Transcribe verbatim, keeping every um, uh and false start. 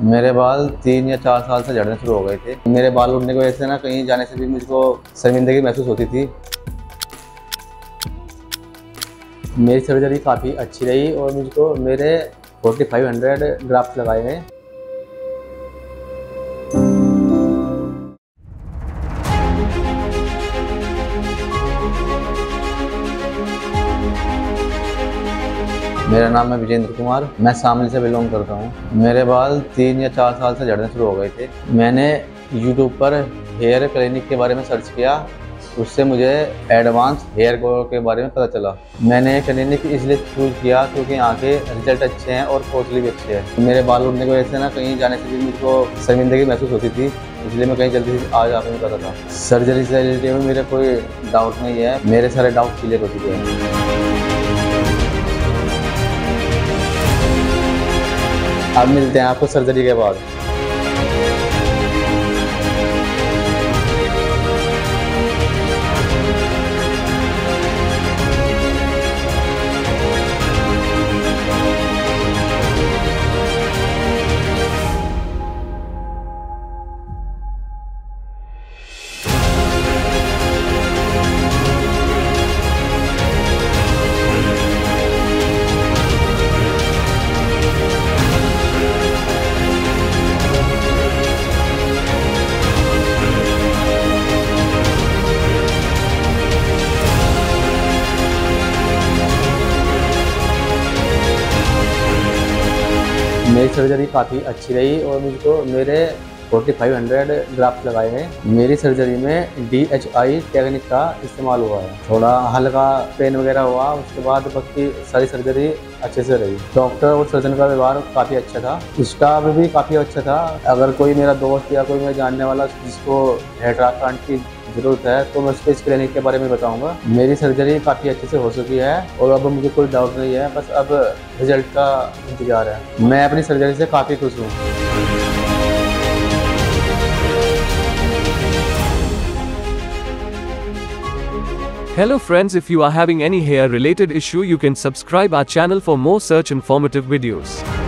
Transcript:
मेरे बाल तीन या चार साल से झड़ने शुरू हो गए थे। मेरे बाल उड़ने की वजह से ना कहीं जाने से भी मुझको शर्मिंदगी महसूस होती थी। मेरी सर्जरी काफ़ी अच्छी रही और मुझको मेरे फोर्टी फाइव हंड्रेड ग्राफ्ट लगाए हैं। मेरा नाम है विजेंद्र कुमार, मैं शामली से बिलोंग करता हूँ। मेरे बाल तीन या चार साल से झड़ने शुरू हो गए थे। मैंने यूट्यूब पर हेयर क्लिनिक के बारे में सर्च किया, उससे मुझे एडवांस हेयर ग्रोथ के बारे में पता चला। मैंने क्लिनिक इसलिए चूज किया क्योंकि यहाँ के रिजल्ट अच्छे हैं और कॉस्टली भी अच्छे हैं। मेरे बाल उड़ने की वजह से ना कहीं जाने से भी मुझको शर्मिंदगी महसूस होती थी, इसलिए मैं कहीं जल्दी से आज आपको पता था। सर्जरी से रिलेटेड में मेरा कोई डाउट नहीं है, मेरे सारे डाउट क्लियर हो चुके हैं। अब मिलते हैं आपको सर्जरी के बाद। मेरी सर्जरी काफ़ी अच्छी रही और मुझको मेरे फोर्टी फाइव हंड्रेड ग्राफ्ट लगाए हैं। मेरी सर्जरी में डी एच आई टेक्निक का इस्तेमाल हुआ है। थोड़ा हल्का पेन वगैरह हुआ, उसके बाद बाकी सारी सर्जरी अच्छे से रही। डॉक्टर और सर्जन का व्यवहार काफ़ी अच्छा था, स्टाफ भी काफ़ी अच्छा था। अगर कोई मेरा दोस्त या कोई मेरा जानने वाला जिसको हेयर ट्रांसप्लांट की ज़रूरत है तो मैं उसको इस क्लिनिक के बारे में बताऊंगा। मेरी सर्जरी काफ़ी अच्छे से हो चुकी है और अब मुझे कोई डाउट नहीं है, बस अब रिजल्ट का इंतजार है। मैं अपनी सर्जरी से काफ़ी खुश हूँ। Hello friends, if you are having any hair related issue, you can subscribe our channel for more such informative videos.